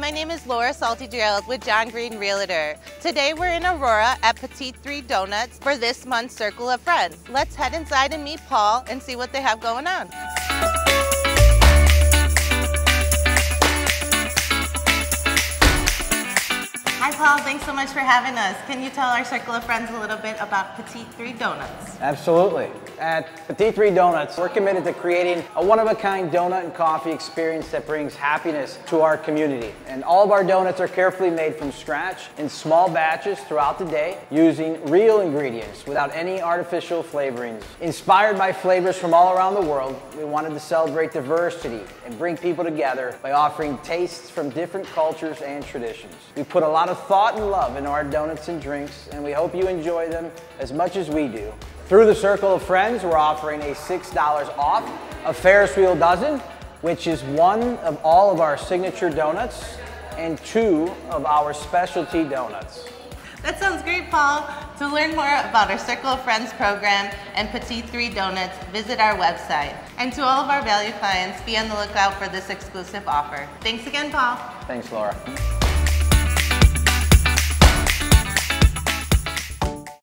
my name is Laura Salty-Gerald with John Green Realtor. Today we're in Aurora at Petite 3 Donuts for this month's Circle of Friends. Let's head inside and meet Paul and see what they have going on. Hi Paul, thanks so much for having us. Can you tell our Circle of Friends a little bit about Petite 3 Donuts? Absolutely. At Petite 3 Donuts, we're committed to creating a one-of-a-kind donut and coffee experience that brings happiness to our community. And all of our donuts are carefully made from scratch in small batches throughout the day using real ingredients without any artificial flavorings. Inspired by flavors from all around the world, we wanted to celebrate diversity and bring people together by offering tastes from different cultures and traditions. We put a lot of thought and love into our donuts and drinks, and we hope you enjoy them as much as we do. Through the Circle of Friends, we're offering a $6 off a Ferris wheel dozen, which is one of all of our signature donuts and 2 of our specialty donuts. That sounds great, Paul. To learn more about our Circle of Friends program and Petite 3 Donuts, visit our website. And to all of our valued clients, be on the lookout for this exclusive offer. Thanks again, Paul. Thanks, Laura.